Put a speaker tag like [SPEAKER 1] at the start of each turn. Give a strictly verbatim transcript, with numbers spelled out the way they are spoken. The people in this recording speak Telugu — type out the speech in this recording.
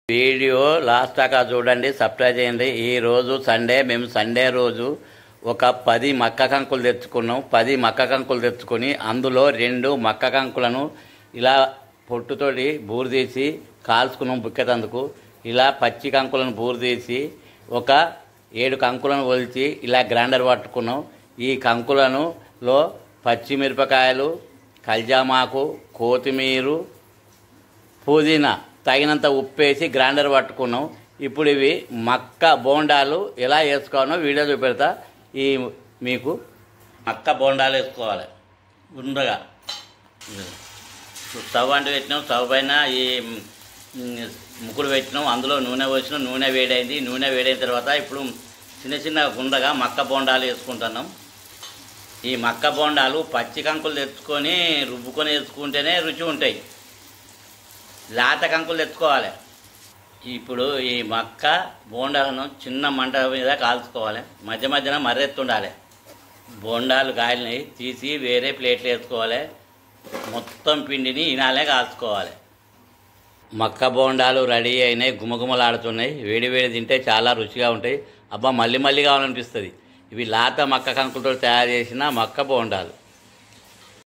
[SPEAKER 1] వీడియో లాస్ట్ దాకా చూడండి, సబ్స్క్రైబ్ చేయండి. ఈరోజు సండే, మేము సండే రోజు ఒక పది మక్క కంకులు తెచ్చుకున్నాం. పది మక్క కంకులు తెచ్చుకొని అందులో రెండు మక్క కంకులను ఇలా పొట్టుతోటి బూరు తీసి కాల్చుకున్నాం బుక్కెతందుకు. ఇలా పచ్చి కంకులను బూరు తీసి ఒక ఏడు కంకులను ఒలిచి ఇలా గ్రైండర్ పట్టుకున్నాం. ఈ కంకులను లో పచ్చిమిరపకాయలు, కల్జామాకు, కొత్తిమీర, పుదీనా, తగినంత ఉప్పేసి గ్రైండర్ పట్టుకున్నాం. ఇప్పుడు ఇవి మక్క బోండాలు ఎలా వేసుకోవాలో వీడియో చూపెడతా. ఈ మీకు మక్క బోండాలు వేసుకోవాలి గుండ్రగా. స్టవ్ అంటూ పెట్టినాం, స్టవ్ పైన ఈ ముక్కుడు పెట్టినాం, అందులో నూనె పోసినాం. నూనె వేడైంది. నూనె వేడైన తర్వాత ఇప్పుడు చిన్న చిన్న గుండ్రగా మక్క బోండాలు వేసుకుంటున్నాం. ఈ మక్క బోండాలు పచ్చి కంకులు తెచ్చుకొని రుబ్బుకొని వేసుకుంటేనే రుచి ఉంటాయి. లేత కంకులు తెచ్చుకోవాలి. ఇప్పుడు ఈ మక్క బోండాలను చిన్న మంట మీద కాల్చుకోవాలి. మధ్య మధ్యన మర్రెత్తుండాలి. బోండాలు కాయలని తీసి వేరే ప్లేట్లు వేసుకోవాలి. మొత్తం పిండిని ఇనాలే కాల్చుకోవాలి. మక్క బోండాలు రెడీ అయినాయి, గుమగుమలాడుతున్నాయి. వేడి వేడి తింటే చాలా రుచిగా ఉంటాయి. అబ్బా మళ్ళీ మళ్ళీ కావాలనిపిస్తుంది. ఇవి లేత మక్క కంకులతో తయారు చేసిన మక్క బోండాలు.